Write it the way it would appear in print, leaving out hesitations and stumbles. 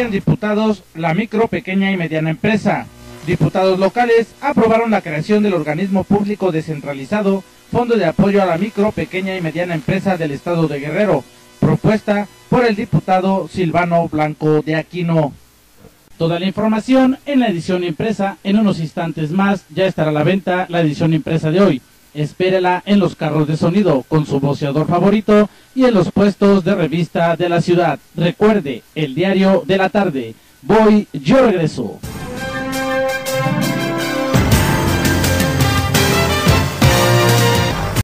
piden diputados la micro, pequeña y mediana empresa. Diputados locales aprobaron la creación del organismo público descentralizado Fondo de Apoyo a la Micro, Pequeña y Mediana Empresa del Estado de Guerrero, propuesta por el diputado Silvano Blanco de Aquino. Toda la información en la edición impresa. En unos instantes más ya estará a la venta la edición impresa de hoy. Espérela en los carros de sonido con su voceador favorito y en los puestos de revista de la ciudad. Recuerde, el diario de la tarde. Voy, yo regreso.